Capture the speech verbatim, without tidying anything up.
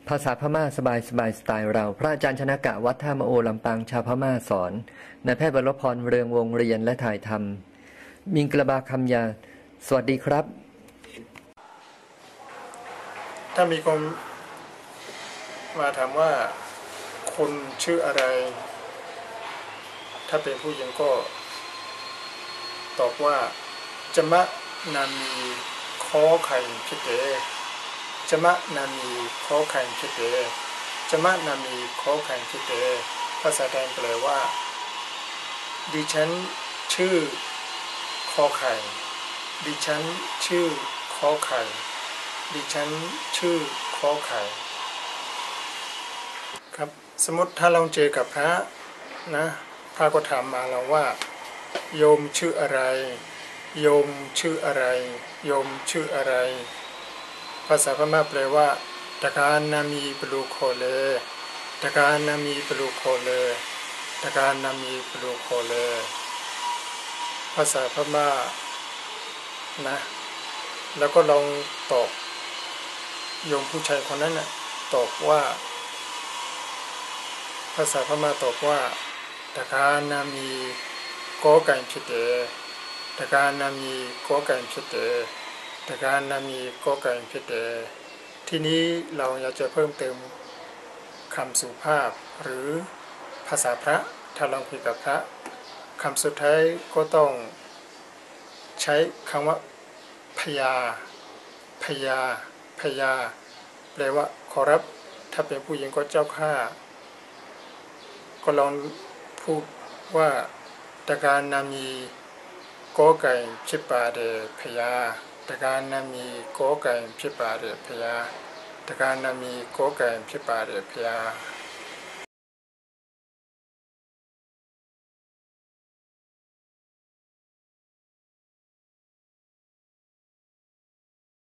ภาษาพม่าสบายสบายสไตล์เราพระอาจารย์ชนกะวัดท่ามะโอลำปางชาวพม่าสอนนายแพทย์บรรพรเรืองวงเรียนและถ่ายทำมิงกระบาคำยาสวัสดีครับถ้ามีคนมาถามว่าคุณชื่ออะไรถ้าเป็นผู้หญิงก็ตอบว่าจมะนามีขอไข่พิเตจมะนามีขอไข่พิเตจมะนามีขอไข่พิเตภาษาไทยแปลว่าดิฉันชื่อขอไข่ดิฉันชื่อขอไข่ดิฉันชื่อขอไข่ครับสมมติถ้าเราเจอกับพระนะพระก็ถามมาเราว่าโยมชื่ออะไรโยมชื่ออะไรโยมชื่ออะไรภาษาพม่าแปลว่าตะการนามีปลูโคเลตะการนามีปลูโคเลตะการนามีปลูโคเลภาษาพม่านะแล้วก็ลองตอบโยมผู้ชายคนนั้นน่ะตอบว่าภาษาพม่าตอบว่าตะการนามีกอไก่พิเตตะการนามีกอไก่พิเตตะการนามีกอไก่พิเตที่นี้เราอยากจะเพิ่มเติมคำสุภาพหรือภาษาพระถ้าลองคุยกับพระคำสุดท้ายก็ต้องใช้คำว่าพยาพยาพยาแปลว่าขอรับถ้าเป็นผู้หญิงก็เจ้าข้าก็ลองพูดว่าตะการนามีกอไก่พิปาเดพยาตะการนามีกอไก่พิปาเดพยาตะการนามีกอไก่พิปาเดพยา